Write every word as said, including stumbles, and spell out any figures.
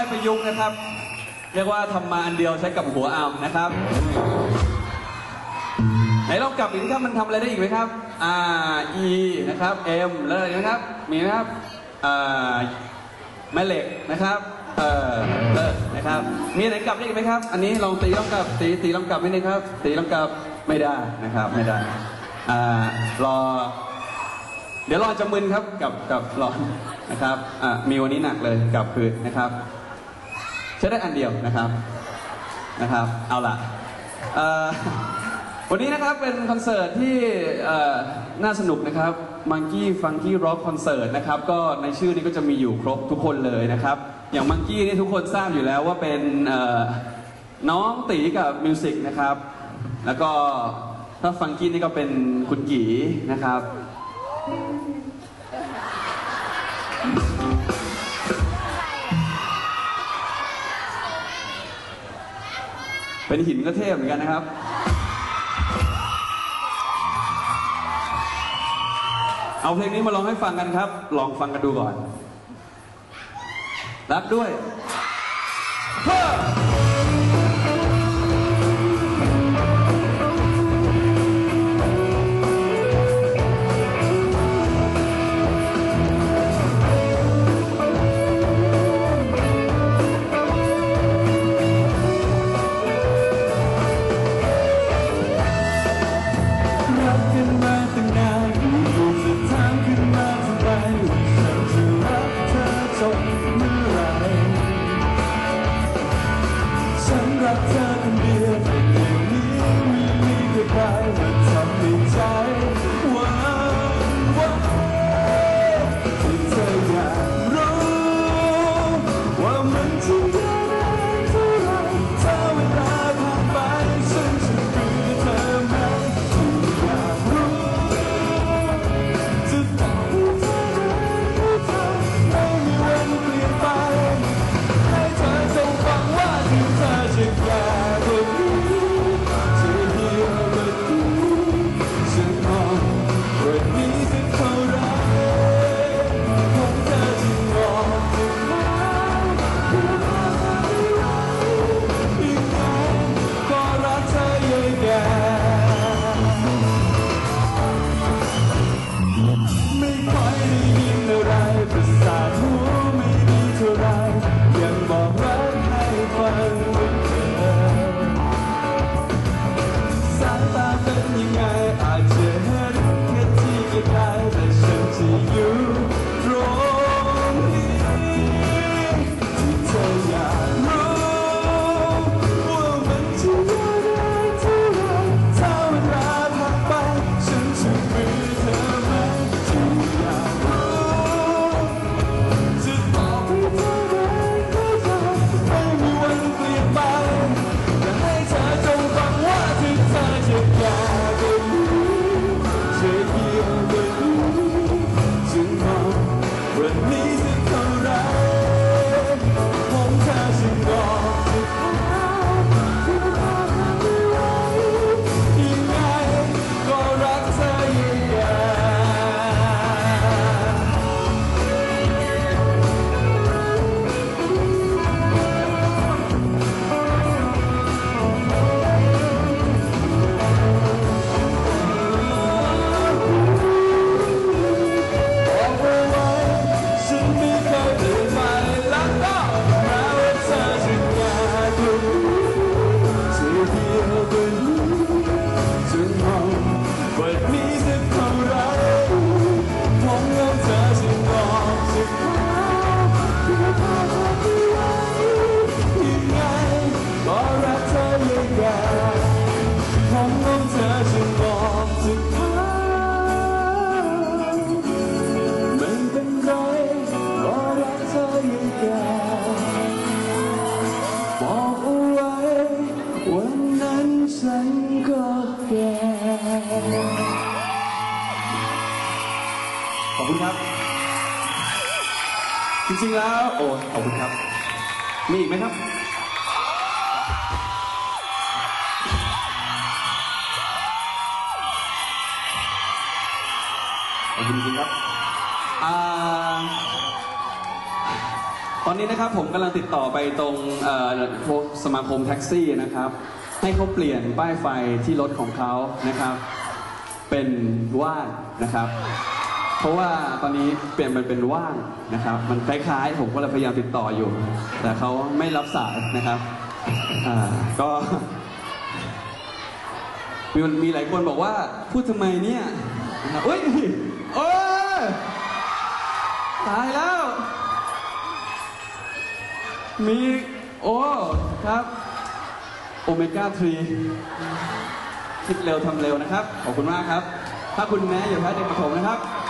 ประยุกต์นะครับเรียกว่าทำมาอันเดียวใช้กับหัวเอานะครับไหนลองกลับอีกครับมันทำอะไรได้อีกไหมครับ R E นะครับ M แล้วอะไรนะครับมีไหมครับแม่เหล็กนะครับเออเลิกนะครับมีไหนกลับได้อีกไหมครับอันนี้ลองตีลองกลับตีตีลองกลับไม่ได้ครับตีลองกลับไม่ได้นะครับไม่ได้อ่ารอเดี๋ยวรอจะมึนครับกับกับรอนะครับอ่ามีวันนี้หนักเลยกับคืนนะครับใช้ได้อันเดียวนะครับนะครับเอาล่ะวันนี้นะครับเป็นคอนเสิร์ตที่น่าสนุกนะครับ Monkey Funky Rock Concert นะครับก็ในชื่อนี้ก็จะมีอยู่ครบทุกคนเลยนะครับอย่าง Monkey นี่ทุกคนทราบอยู่แล้วว่าเป็นน้องตีกับมิวสิกนะครับแล้วก็ถ้า Funky นี่ก็เป็นคุณกีนะครับเป็นหินก็เทพเหมือนกันนะครับเอาเพลงนี้มาลองให้ฟังกันครับลองฟังกันดูก่อนรับด้วยขอบคุณครับจริงๆแล้วโอ้ขอบคุณครับมีอีกไหมครับขอบคุณจริงๆครับอ่าตอนนี้นะครับผมกำลังติดต่อไปตรงเอ่อพวกสมาคมแท็กซี่นะครับให้เขาเปลี่ยนป้ายไฟที่รถของเขานะครับเป็นว่างนะครับเพราะว่าตอนนี้เปลี่ยนมันเป็นว่างนะครับมันคล้ายๆผมก็เลยพยายามติดต่ออยู่แต่เขาไม่รับสายนะครับอ่าก็มีมีหลายคนบอกว่าพูดทำไมเนี่ยนะครับอุ้ยโอ้ยตายแล้วมีโอ้ครับโอเมก้าทรีคิดเร็วทำเร็วนะครับขอบคุณมากครับถ้าคุณแม้อย่าแพ้เด็กประถมนะครับ